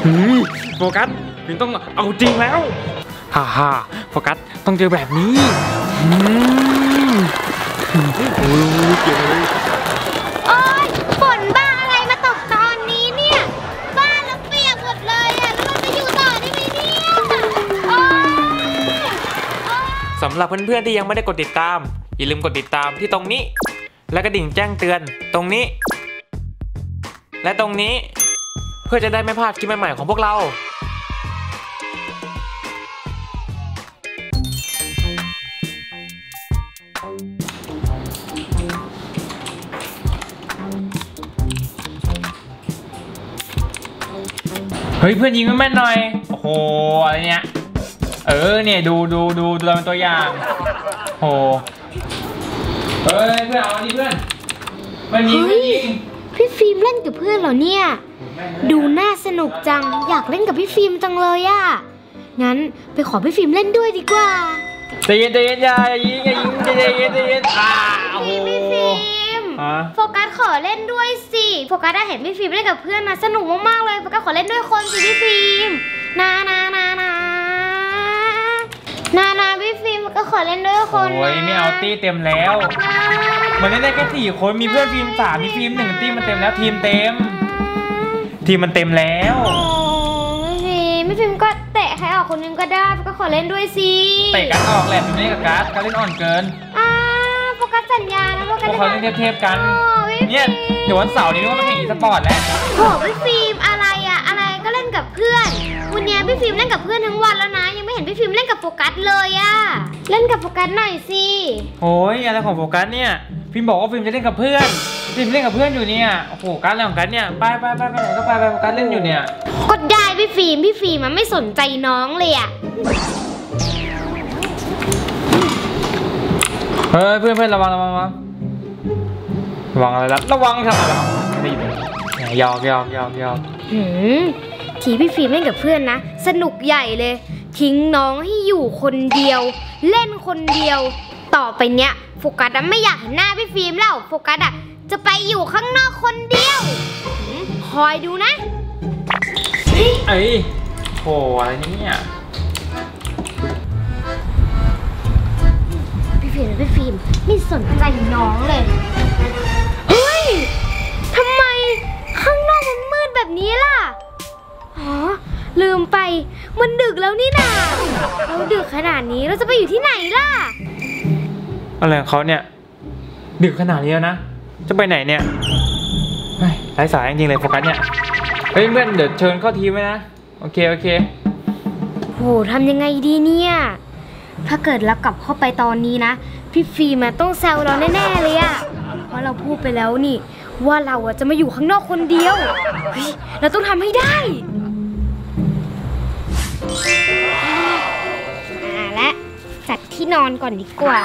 โฟกัสฟิล์มต้องเอาจริงแล้วฮ่าโฟกัสต้องเจอแบบนี้โอ้ยเจ๋งเลยโอ๊ยฝนบ้าอะไรมาตกตอนนี้เนี่ยบ้านเราเปียกหมดเลยอ่ะแล้วเราจะอยู่ต่อได้ไหมเนี่ยโอ๊ยสำหรับเพื่อนๆที่ยังไม่ได้กดติดตามอย่าลืมกดติดตามที่ตรงนี้และกระดิ่งแจ้งเตือนตรงนี้และตรงนี้เพื่อจะได้ไม่พลาดคลิปใหม่ๆของพวกเราเฮ้ยเพื่อนยิงแม่นหน่อยโอ้โหอะไรเนี่ยเนี่ยดูเราเป็นตัวอย่างโอ้เฮ้ยเพื่อนเอาอันนี้เพื่อนมันยิงพี่ฟิล์มเล่นกับเพื่อนเหรอเนี่ยดูน่าสนุกจังอยากเล่นกับพี่ฟิล์มจังเลยอ่ะงั้นไปขอพี่ฟิล์มเล่นด้วยดีกว่าใจเย็นอย่ายิงใจเย็นโอ้โหพี่ฟิล์มโฟกัสขอเล่นด้วยสิโฟกัสได้เห็นพี่ฟิล์มเล่นกับเพื่อนนะสนุกมากๆเลยโฟกัสขอเล่นด้วยคนสิพี่ฟิล์มนาพี่ฟิล์มก็ขอเล่นด้วยคนโอ้ยไม่เอาตี้เต็มแล้วมันเล่นได้แค่4 คนมีเพื่อนฟิล์ม3มีฟิล์ม1ตี้มันเต็มแล้วทีมมันเต็มแล้วพี่ฟิล์มก็เตะใครออกคนนึงก็ได้ก็ขอเล่นด้วยสิเตะกันออกแหละฟิล์มเล่นกับการเล่นอ่อนเกินโฟกัสสัญญานะโฟกัสเขาเล่นเทพกันเนี่ยเดี๋ยววันเสาร์นี้ก็มาแข่งอีสปอร์ตแล้วโหพี่ฟิล์มอะไรก็เล่นกับเพื่อนวันนี้พี่ฟิล์มเล่นกับเพื่อนทั้งวันแล้วนะยังไม่เห็นพี่ฟิล์มเล่นกับโฟกัสเลยอะเล่นกับโฟกัสหน่อยสิโอ้ยอะไรของโฟกัสเนี่ยฟิล์มบอกว่าฟิล์มจะเล่นกับเพื่อนฟิล์มเล่นกับเพื่อนอยู่เนี่ยโอ้โหการอะไรของกันเนี่ยไปไหนก็ไปโฟกัสเล่นอยู่เนี่ยก็ได้พี่ฟิล์มมันไม่สนใจน้องเลยอะเฮ้ยเพื่อนระวังอะไรล่ะระวังทำอะไรไม่ได้ยอกทีพี่ฟิล์มเล่นกับเพื่อนนะสนุกใหญ่เลยทิ้งน้องให้อยู่คนเดียวเล่นคนเดียวต่อไปเนี้ยโฟกัสไม่อยากเห็นหน้าพี่ฟิล์มแล้วโฟกัสจะไปอยู่ข้างนอกคนเดียวคอยดูนะโอ้อะไรเนี่ยพี่ฟิล์มไม่สนใจน้องเลยเฮ้ยทำไมข้างนอกมันมืดแบบนี้ล่ะลืมไปมันดึกแล้วนี่นาเราดึกขนาดนี้เราจะไปอยู่ที่ไหนล่ะอะไรของเขาเนี่ยดึกขนาดนี้แล้วนะจะไปไหนเนี่ยไร้สาระจริงๆเลยโฟกัสเนี่ยเฮ้ยเพื่อนเดี๋ยวเชิญเข้าทีมไหมนะโอเคโหทำยังไงดีเนี่ยถ้าเกิดเรากลับเข้าไปตอนนี้นะพี่ฟิล์มต้องแซวเราแน่ๆเลยอะเพราะเราพูดไปแล้วนี่ว่าเราจะมาอยู่ข้างนอกคนเดียวเราต้องทำให้ได้และจัดที่นอนก่อนดีกว่า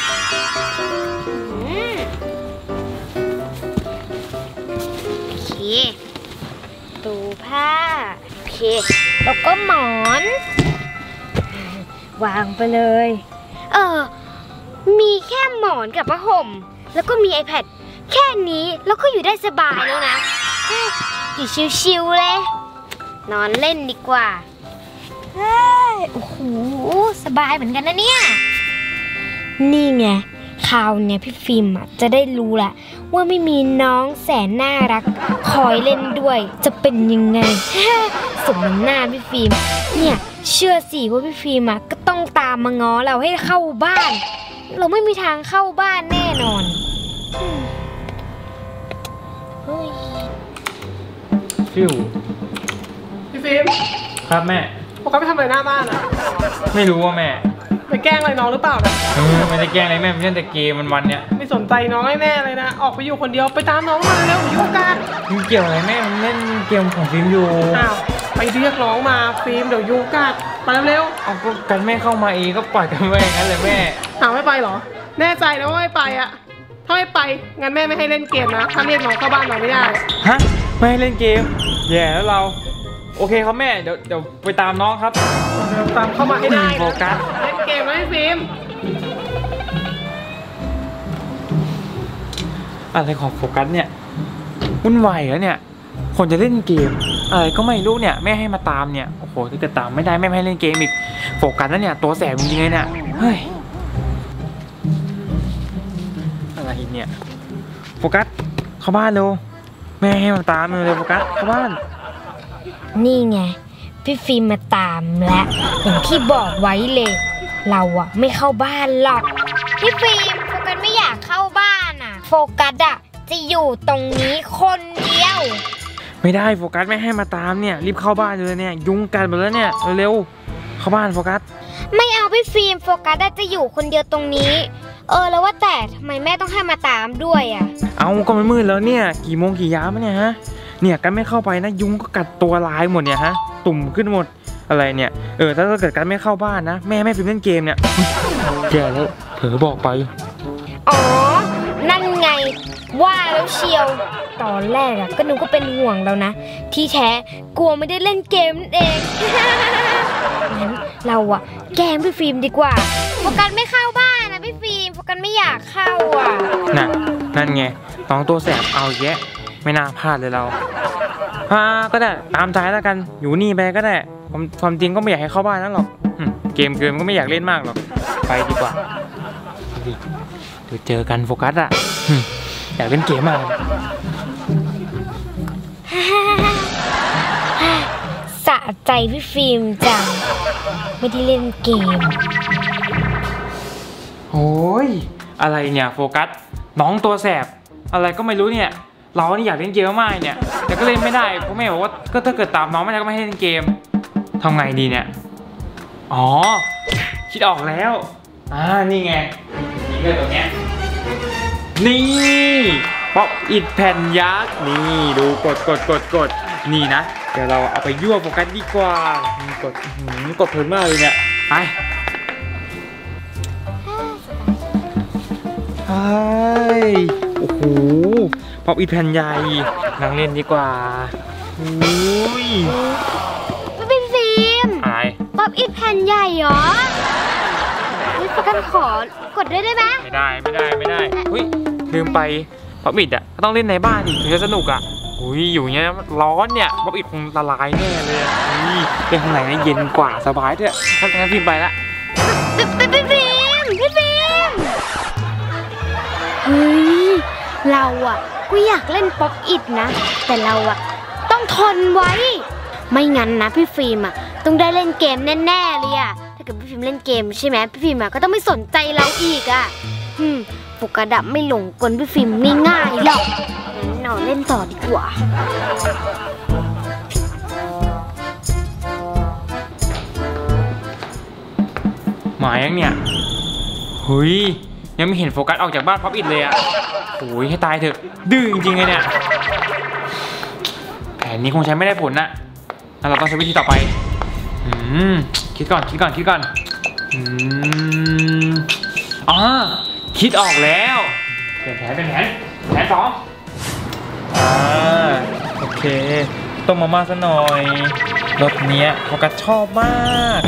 โอเคตูผ้าโอเคแล้วก็หมอนวางไปเลยมีแค่หมอนกับผ้าห่มแล้วก็มี iPad แค่นี้แล้วก็อยู่ได้สบายแล้วนะอยู่ชิวๆเลยนอนเล่นดีกว่าโอ้โหสบายเหมือนกันนะเนี่ยนี่ไงคราวเนี่ยพี่ฟิล์มจะได้รู้ละว่าไม่มีน้องแสนน่ารักคอยเล่นด้วยจะเป็นยังไงสมน้ำหน้าพี่ฟิล์มเนี่ยเชื่อสิว่าพี่ฟิล์มก็ต้องตามมาง้อเราให้เข้าบ้านเราไม่มีทางเข้าบ้านแน่นอนฟิวพี่ฟิล์มครับแม่พวกเขาไปทำอะไรหน้าบ้านไม่รู้ว่าแม่ไปแกล้งอะไรน้องหรือเปล่าไม่ได้แกล้งอะไรแม่เล่นแต่เกมวันเนี่ยไม่สนใจน้องแน่เลยนะออกไปอยู่คนเดียวไปตามน้องมาเร็วยุ่งกันเกี่ยวอะไรแม่มันเล่นเกมของฟิล์มอยู่ไปเรียกน้องมาฟิล์มเดี๋ยวยุ่งกันไปเร็วเอาก็กันแม่เข้ามาเองก็ปล่อยกันไว้งั้นเลยแม่ไม่ไปหรอแน่ใจนะว่าไม่ไปถ้าไม่ไปงั้นแม่ไม่ให้เล่นเกมนะถ้าเรียกน้องเข้าบ้านเราไม่ได้ไม่ให้เล่นเกมแย่แล้วเราโอเคครับแม่เดี๋ยวไปตามน้องครับตามเข้ามาให้ได้โฟกัสเล่นเกมนะฟิล์มอะไรของโฟกัสเนี่ยวุ่นวายแล้วเนี่ยคนจะเล่นเกมอะไรก็ไม่รู้เนี่ยแม่ให้มาตามเนี่ยโอ้โหถ้าเกิดตามไม่ได้แม่ไม่ให้เล่นเกมอีกโฟกัสแล้วเนี่ยตัวแสบจริงๆเลยเนี่ยเฮ้ยอะไรเนี่ยโฟกัสเข้าบ้านเร็วแม่ให้มาตามเร็วโฟกัสเข้าบ้านนี่ไงพี่ฟิล์มมาตามแล้วอย่างที่บอกไว้เลยเราอะไม่เข้าบ้านหรอกพี่ฟิล์มโฟกัสไม่อยากเข้าบ้านอะโฟกัสอะจะอยู่ตรงนี้คนเดียวไม่ได้โฟกัสไม่ให้มาตามเนี่ยรีบเข้าบ้านเลยเนี่ยยุงกัดหมดแล้วเนี่ยเร็วๆเข้าบ้านโฟกัสไม่เอาพี่ฟิล์มโฟกัสจะอยู่คนเดียวตรงนี้แล้วว่าแต่ทำไมแม่ต้องให้มาตามด้วยอะเอาก็มันมืดแล้วเนี่ยกี่โมงกี่ยามเนี่ยฮะเนี่ยกันไม่เข้าไปนะยุงก็กัดตัวลายหมดเนี่ยฮะตุ่มขึ้นหมดอะไรเนี่ยถ้าเกิดกันไม่เข้าบ้านนะแม่ไม่ฟิล์มเล่นเกมเนี่ยแย่แล้วเผลอบอกไปอ๋อนั่นไงว่าแล้วเชียวตอนแรกอะก็นึกว่าเป็นห่วงแล้วนะที่แท้กลัวไม่ได้เล่นเกมนั่นเอง งั้นเราอะแกล้งพี่ฟิล์มดีกว่าโฟกัสไม่เข้าบ้านนะพี่ฟิล์มโฟกัสไม่อยากเข้าอะนั่นไงน้องตัวแสบเอาแยะไม่น่าพลาดเลยเราก็ได้ตามใจแล้วกันอยู่นี่ไปก็ได้ความจริงก็ไม่อยากให้เข้าบ้านนั่นหรอกเกมก็ไม่อยากเล่นมากหรอกไปดีกว่าเดี๋ยวเจอกันโฟกัสอะอยากเล่นเกมมากสะใจพี่ฟิล์มจังไม่ได้เล่นเกมโอ้ยอะไรเนี่ยโฟกัสน้องตัวแสบอะไรก็ไม่รู้เนี่ยเรานี่อยากเล่นเกมมากเนี่ยแต่ก็เล่นไม่ได้เพราะแม่บอกว่าก็ถ้าเกิดตามน้องไม่ได้ก็ไม่ให้เล่นเกมทำไงดีเนี่ยอ๋อคิดออกแล้วนี่ไงนี่ก็ตรงเนี้ยนี่ป๊อปอิดแผ่นยักษ์นี่ดูกดนี่นะเดี๋ยวเราเอาไปยั่วโฟกัสดีกว่ากดเพลินมากเลยเนี่ยไปโอ้โหป๊อปอิดแผ่นใหญ่นั่งเล่นดีกว่าอุ้ยพี่ฟิล์มอะไรป๊อปอิดแผ่นใหญ่เหรอนี่โฟกัสขอกดด้วยได้ไหมไม่ได้เฮ้ยลืมไปป๊อปอิดอ่ะก็ต้องเล่นในบ้านดิถึงจะสนุกอ่ะอุ้ยอยู่เงี้ยร้อนเนี่ยป๊อปอิดคงละลายแน่เลยอุ้ยเล่นข้างในนี่เย็นกว่าสบายเถอะงั้นพิมพ์ไปละพี่ฟิล์มเฮ้ยเราอ่ะก็อยากเล่นป๊อปอิดนะแต่เราอ่ะต้องทนไว้ไม่งั้นนะพี่ฟิล์มอ่ะต้องได้เล่นเกมแน่ๆเลยอ่ะถ้าเกิดพี่ฟิล์มเล่นเกมใช่ไหมพี่ฟิล์มอ่ะก็ต้องไม่สนใจเราอีกอ่ะโฟกัสอะไม่หลงกลพี่ฟิล์มง่ายๆหรอกงั้นเราเล่นต่อดีกว่าหมายยังเนี่ยเฮ้ยยังไม่เห็นโฟกัสออกจากบ้านป๊อปอิดเลยอ่ะโอ้ยให้ตายเถอะดื้อจริงๆเลยเนี่ยแผนนี้คงใช้ไม่ได้ผลนะแล้วเราต้องใช้วิธีต่อไปคิดก่อนคิดออกแล้วเป็นแผนสองโอเคต้มมาม่าซะหน่อยรสเนี้ยโฟกัสชอบมาก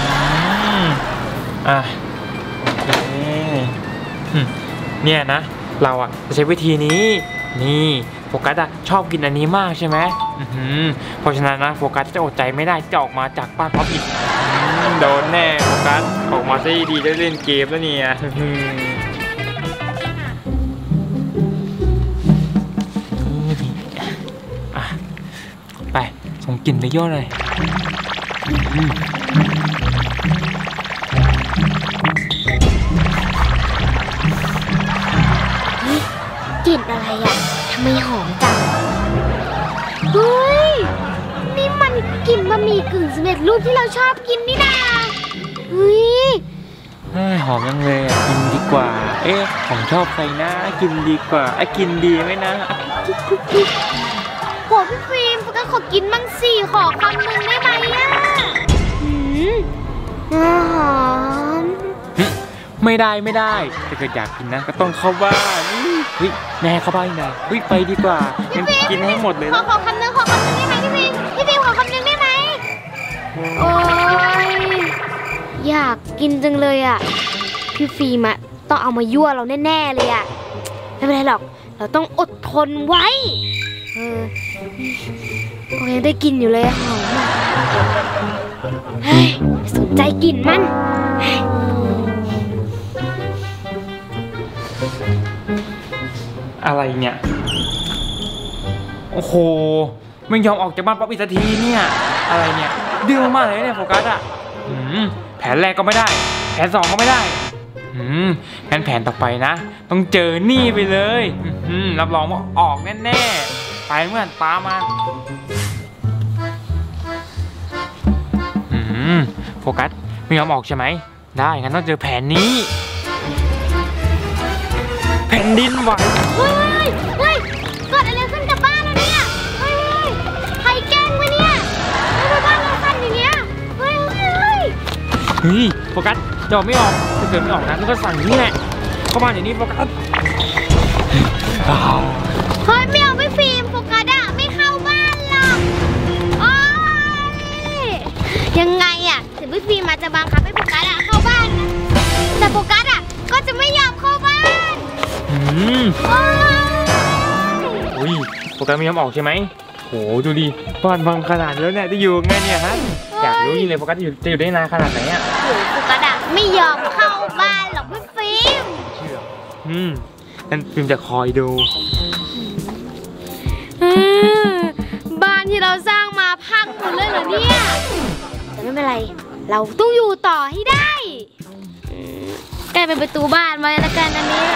โอเคเนี่ยนะเราอ่ะจะใช้วิธีนี้นี่โฟกัสอ่ะชอบกินอันนี้มากใช่ไหมเพราะฉะนั้นนะโฟกัสจะอดใจไม่ได้จะออกมาจากบ้านป๊อปอิดโดนแน่โฟกัสออกมาซะดีได้เล่นเกมแล้วเนี่ยไปส่งกลิ่นไปเยอะเลยกลิ่นอะไรอ่ะทำไมหอมจังเฮ้ยนี่มันกลิ่นบะหมี่กึ่งสำเร็จรูปที่เราชอบกินนี่นาเฮ้ยหอมยังเลยอ่ะกินดีกว่าของชอบใครนะกินดีกว่ากินดีไหมนะโหพี่ฟิล์มก็ขอกินมั่งสิขอคำหนึ่งได้ไหมอ่ะหอมไม่ได้ถ้าเกิดอยากกินนะก็ต้องเข้าบ้านเฮ้ยแม่เข้าบ้านนะเฮ้ยไปดีกว่ากินให้หมดเลยขอคำหนึ่งได้ไหมพี่ฟิล์มขอคำหนึ่งได้ไหมโอ้ยอยากกินจังเลยอ่ะพี่ฟิล์มอะต้องเอามายั่วเราแน่ๆเลยอ่ะไม่เป็นไรหรอกเราต้องอดทนไว้โอ้ยได้กลิ่นอยู่เลยอะหอมอะเฮ้ยสนใจกลิ่นมันอะไรเนี่ยโอ้โหไม่ยอมออกจากบ้านป๊อปอีกสักทีเนี่ยอะไรเนี่ยดื้อมากเลยเนี่ยโฟกัสอ่ะแผนแรกก็ไม่ได้แผน2ก็ไม่ได้งั้นแผนต่อไปนะต้องเจอนี่ไปเลยรับรองว่าออกแน่ๆไปเมื่อนตามมาโฟกัสไม่ยอมออกใช่ไหมได้งั้นต้องเจอแผนนี้แผ่นดินไหวเฮ้ยเกิดอะไรขึ้นกับบ้านเราเนี่ยเฮ้ยใครแกล้งวะเนี่ยทำไมบ้านเราสั่นอย่างเงี้ยเฮ้ยโฟกัสจะออกไม่ออกถ้าเกิดไม่ออกนะก็สั่งนี่แหละเข้าบ้านอย่างนี้โฟกัสเฮ้ยไม่เอาไม่ฟิล์มโฟกัสอะไม่เข้าบ้านหรอกโอ๊ยยังไงอะถึงพี่ฟิล์มมาจะบังคับให้โฟกัสอะเข้าบ้านนะแต่โฟกัสอะก็จะไม่ยอมเข้าบ้านโฟกัสไม่ยอมออกใช่ไหมโหดูดิบ้านบางขนาดแล้วเนี่ยจะอยู่ไงเนี่ยฮะอยากรู้ยิ่งเลยโฟกัสจะอยู่ได้นานขนาดไหนอ่ะโฟกัสอะไม่ยอมเข้าบ้านหรอกพี่ฟิล์มเชื่องั้นฟิล์มจะคอยดูบ้านที่เราสร้างมาพังหมดเลยเหรอเนี่ยแต่ไม่เป็นไรเราต้องอยู่ต่อให้ได้ใกล้เป็นประตูบ้านมาแล้วกันอันนี้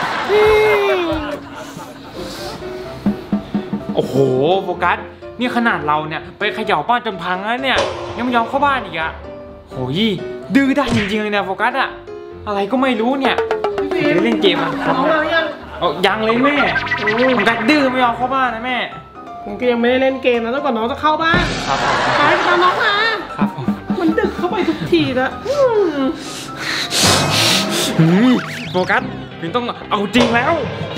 โอ้โหโฟกัสนี่ขนาดเราเนี่ยไปเขย่าบ้านจนพังแล้วเนี่ยยังไม่ยอมเข้าบ้านอีกอะโหยดื้อได้จริงๆเลยเนี่ยโฟกัสอะอะไรก็ไม่รู้เนี่ยเล่นเกมอะยังเลยแม่โฟกัสดื้อไม่ยอมเข้าบ้านนะแม่ผมก็ยังไม่ได้เล่นเกมนะตั้งแต่น้องจะเข้าบ้านไปตามน้องมามันดึกเข้าไปทุกทีละโฟกัสถึงต้องเอาจริงแล้ว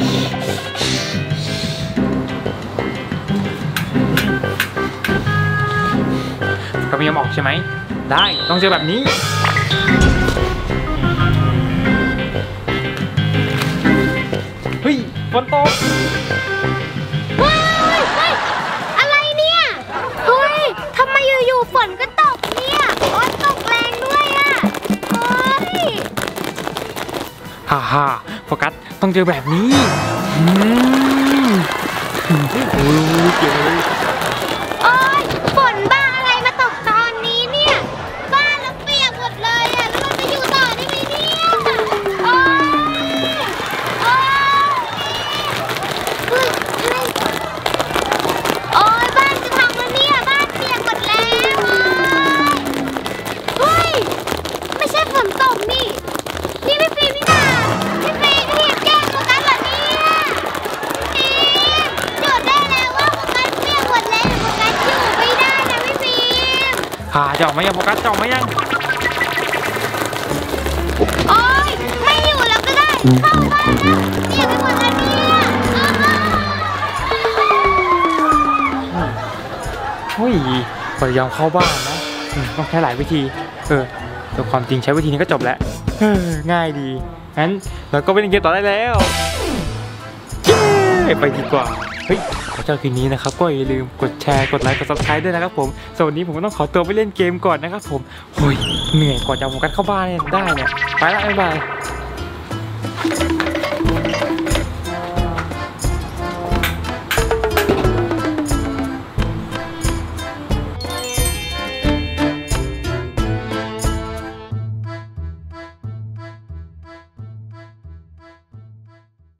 ก็ไม่ยอมออกใช่ไหมได้ต้องเจอแบบนี้เฮ้ยฝนตกอะไรเนี่ยเฮ้ยทำไมอยู่ๆฝนก็ตกเนี่ยฝนตกแรงด้วยอ่ะเฮ้ยฮ่าโฟกัสต้องเจอแบบนี้โอ้ยเจ๋งโอ๊ยฝนบ้าอะไรมาตกตอนนี้เนี่ยบ้านเราเปียกหมดเลยอ่ะแล้วเราจะอยู่ต่อได้ไหมเนี่ยโอ๊ยบ้านจะพังแล้วเนี่ยบ้านเปียกหมดแล้วเฮ้ยไม่ใช่ฝนตกนี่พี่ฟิล์มนี่นาพี่ฟิล์มพี่แกล้งโฟกัสเหรอเนี่ยพี่หยุดได้แล้วว่าโฟกัสเปียกหมดแล้วโฟกัสอยู่ไม่ได้นะพี่ฟิล์มจะออกไหมยังโฟกัสจะออกไหมยังโอ๊ยไม่อยู่แล้วก็ได้เข้าบ้านนะเปียกไปหมดแล้วเนี่ยเฮ้ยพยายามเข้าบ้านนะต้องใช้หลายวิธีแต่ความจริงใช้วิธีนี้ก็จบแล้วง่ายดีงั้นเราก็ไปเล่นเกมต่อได้แล้วไปดีกว่าเฮ้ยขอเจ้าคืนนี้นะครับก็อย่าลืมกดแชร์กดไลค์กด Subscribe ด้วยนะครับผมส่วนวันนี้ผมก็ต้องขอตัวไปเล่นเกมก่อนนะครับผมโอ้ยเหนื่อยกว่าจะโฟกัสเข้าบ้านได้เนี่ยไปละบ๊ายบาย